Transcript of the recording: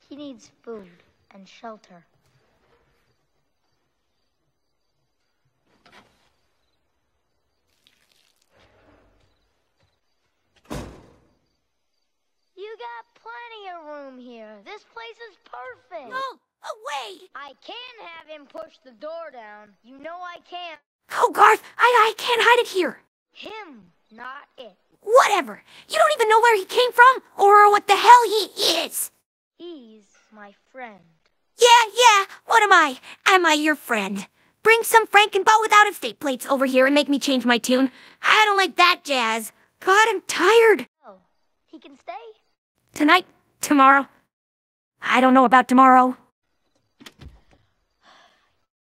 He needs food and shelter. You got plenty of room here. This place is perfect. No, away! I can have him push the door down. You know I can't. Hogarth, I can't hide it here. Him, not it. Whatever. You don't even know where he came from or what the hell he is. He's my friend. Yeah, what am I? Am I your friend? Bring some Frankenbow without estate plates over here and make me change my tune. I don't like that jazz. God, I'm tired. Oh, he can stay? Tonight? Tomorrow? I don't know about tomorrow.